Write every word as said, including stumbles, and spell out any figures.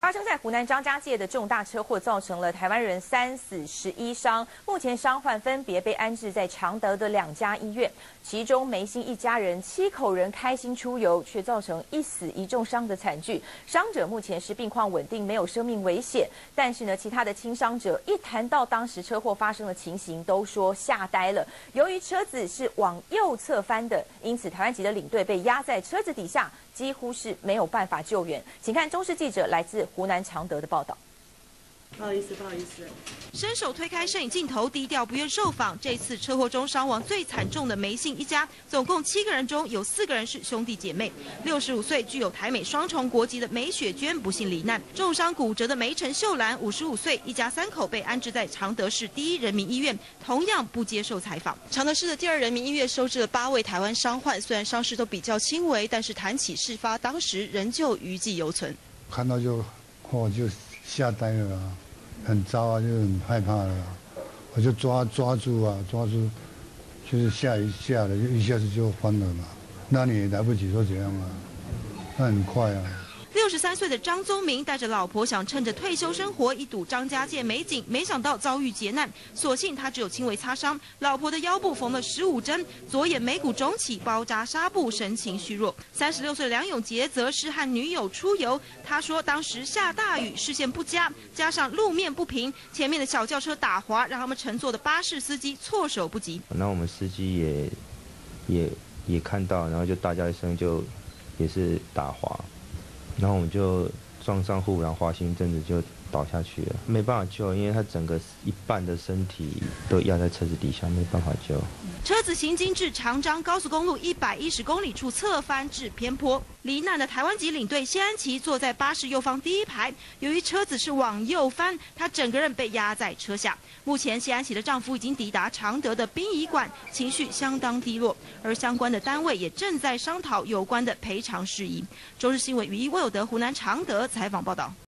发生在湖南张家界的重大车祸，造成了台湾人三死十一伤。目前伤患分别被安置在常德的两家医院，其中梅姓一家人七口人开心出游，却造成一死一重伤的惨剧。伤者目前是病况稳定，没有生命危险。但是呢，其他的轻伤者一谈到当时车祸发生的情形，都说吓呆了。由于车子是往右侧翻的，因此台湾籍的领队被压在车子底下，几乎是没有办法救援。请看中视记者来自湖南常德的报道。 不好意思，不好意思。 伸手推开摄影镜头，低调不愿受访。这次车祸中伤亡最惨重的梅姓一家，总共七个人中有四个人是兄弟姐妹。六十五岁具有台美双重国籍的梅雪娟不幸罹难，重伤骨折的梅陈秀兰五十五岁，一家三口被安置在常德市第一人民医院，同样不接受采访。常德市的第二人民医院收治了八位台湾伤患，虽然伤势都比较轻微，但是谈起事发当时，仍旧余悸犹存。 看到就，哦，就吓呆了啊，很糟啊，就很害怕了啊，我就抓抓住啊，抓住，就是吓一下了，就一下子就翻了嘛。那你也来不及说怎样啊，那很快啊。 六十三岁的张宗明带着老婆想趁着退休生活一睹张家界美景，没想到遭遇劫难，所幸他只有轻微擦伤，老婆的腰部缝了十五针，左眼眉骨肿起，包扎纱布，神情虚弱。三十六岁的梁永杰则是和女友出游，他说当时下大雨，视线不佳，加上路面不平，前面的小轿车打滑，让他们乘坐的巴士司机措手不及。 那我们司机也也也看到，然后就大叫一声，就也是打滑。然后我们就撞上护栏滑行，阵子就倒下去了，没办法救，因为他整个一半的身体都压在车子底下，没办法救。 车子行经至长彰高速公路一百一十公里处侧翻至偏坡，罹难的台湾籍领队谢安琪坐在巴士右方第一排，由于车子是往右翻，他整个人被压在车下。目前谢安琪的丈夫已经抵达常德的殡仪馆，情绪相当低落，而相关的单位也正在商讨有关的赔偿事宜。中视新闻余一魏有德湖南常德采访报道。